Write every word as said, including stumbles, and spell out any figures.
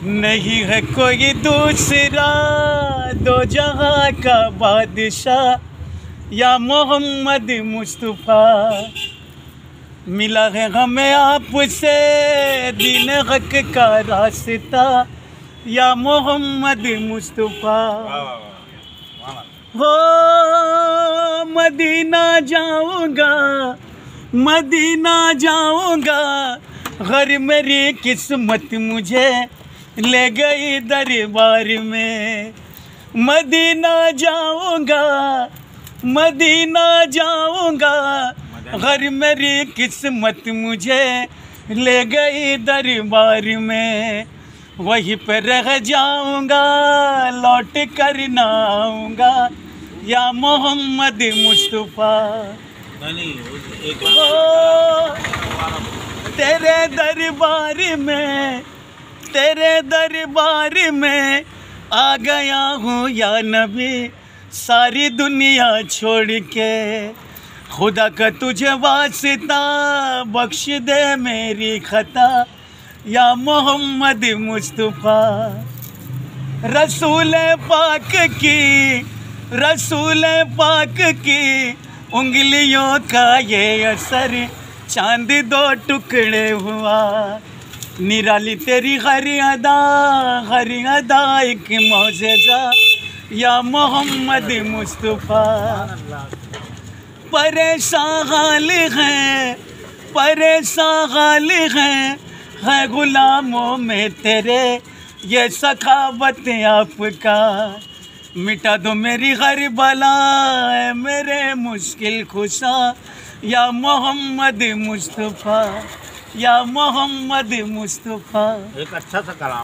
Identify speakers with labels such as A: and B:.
A: नहीं है कोई दूसरा दो जहां का बादशाह या मोहम्मद मुस्तफ़ा। मिला है हमें आपसे दीन हक का रास्ता या मोहम्मद मुस्तफ़ा। हो मदीना जाऊंगा मदीना जाऊंगा, घर मेरी किस्मत मुझे ले गई दरबार में। मदीना जाऊंगा मदीना जाऊंगा, घर मेरी किस्मत मुझे ले गई दरबार में। वहीं पर रह जाऊंगा लौट कर ना आऊंगा या मोहम्मद मुस्तफ़ा। ओ तेरे दरबार में तेरे दरबार में आ गया हूँ या नबी, सारी दुनिया छोड़ के। खुदा का तुझे वास्ता बख्श दे मेरी खता या मोहम्मद मुस्तफ़ा। रसूल पाक की रसूल पाक की उंगलियों का ये असर चांद दो टुकड़े हुआ। निराली तेरी हर अदा हर अदा एक मौजज़ा या मोहम्मद मुस्तफ़ा। परेशान हाल हैं परेशान हाल हैं है गुलामों में तेरे, ये सखावत आपका। मिटा दो मेरी हर बला मेरे मुश्किल खुशा या मोहम्मद मुस्तफ़ा या मोहम्मद मुस्तफ़ा।
B: एक अच्छा सा कलाम।